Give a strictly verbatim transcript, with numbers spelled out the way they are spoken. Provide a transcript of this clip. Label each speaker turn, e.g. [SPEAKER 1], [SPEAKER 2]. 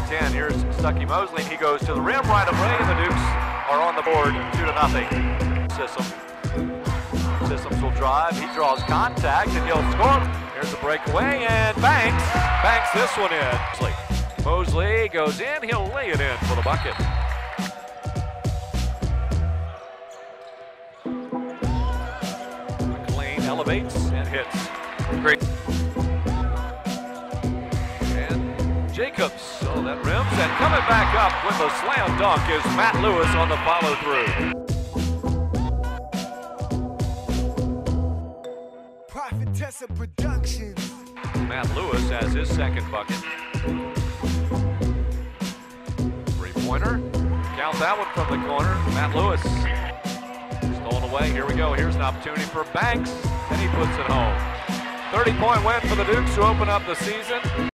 [SPEAKER 1] ten. Here's Stuckey Mosley. He goes to the rim right away, and the Dukes are on the board, two to nothing. Sissom. Sissoms will drive. He draws contact, and he'll score. Here's a breakaway, and Banks banks this one in. Mosley goes in. He'll lay it in for the bucket. McLean elevates and hits. Great. And Jacobs, oh, that rims, and coming back up with a slam dunk is Matt Lewis on the follow through.
[SPEAKER 2] Prophetessa Productions.
[SPEAKER 1] Matt Lewis has his second bucket. Three-pointer. Count that one from the corner. Matt Lewis. Stolen away. Here we go. Here's an opportunity for Banks, and he puts it home. thirty-point win for the Dukes, who open up the season.